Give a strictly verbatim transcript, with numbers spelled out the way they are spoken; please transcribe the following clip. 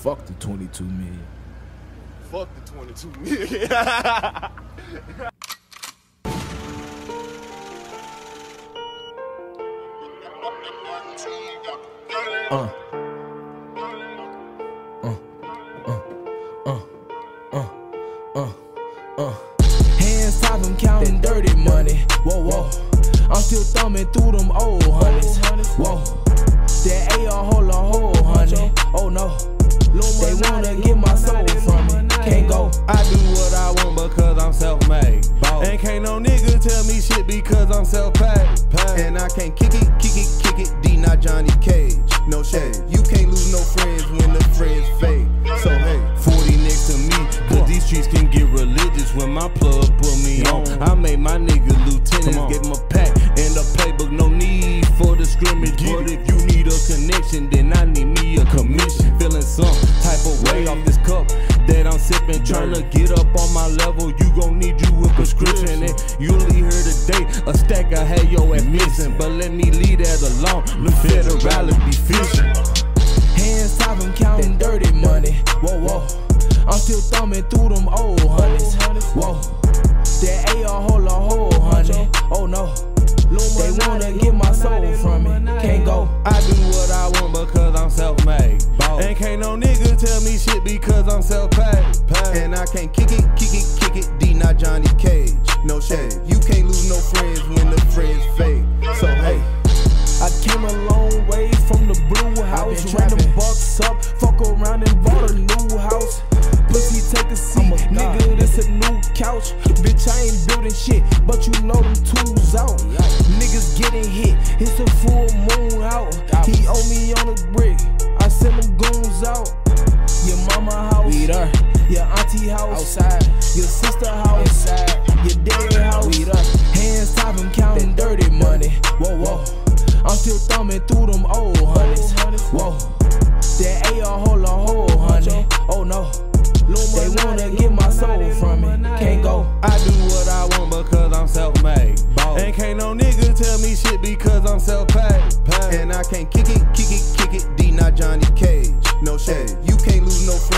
Fuck the twenty-two million. Fuck the twenty-two million. uh. Uh. Uh. Uh. Uh. Uh. Uh. Hands top, I'm counting dirty money. Whoa, whoa. I'm still thumbing through them old hundreds. Whoa. That A R hold a whole hundred. Oh no. They wanna get my soul from me. Can't go. I do what I want because I'm self-made. And can't no nigga tell me shit because I'm self-paid. And I can't kick it, kick it, kick it, D not Johnny Cage. No shade. You can't lose no friends when the friends fade. So hey, forty next to me, cause these streets can get religious when my plug put me on. I made my nigga lieutenants, gave him a pack and a playbook, no need for the scrimmage. But if you need a connection, then I need me a commission. Feeling some type of way off this cup that I'm sipping, trying to get up on my level. You gon' need you a prescription, and you'll leave here today a stack I had your ass missing. But let me leave that alone, the federales be fishing. Hands top, I'm counting dirty money. Whoa, whoa. I'm still thumbing through them old hundreds. Whoa. That A R hold a whole hundred. Oh no. They wanna get my soul from me. Can't go. I do what I want because I'm self-made. And can't no nigga tell me shit because I'm self-paid. And I can't kick it, kick it, kick it, D not Johnny Cage. No shade. You can't lose no friends when the friends fade. So hey, I came a long way from the blue house, ran the bucks up, fuck around and bought a new house. Pussy take a seat, nigga, this a new couch. Bitch, I ain't building shit, but you know them tools out. Niggas getting hit, it's a full moon out. He owe me on a brick, I send them goons out. Your mama house, we there. Your auntie house, outside. Your sister house, inside. Your daddy house, we there. Hands top, I'm counting dirty money. Whoa, whoa. I'm still thumbing through them old hundreds. Whoa. That A R hold a whole hundred. Oh no. They wanna get my soul from me. Can't go. I do what I want because I'm self-made. And can't no nigga tell me shit because I'm self-paid. And I can't kick it, kick it, kick it, D not Johnny Cage. No shade. You can't lose no friends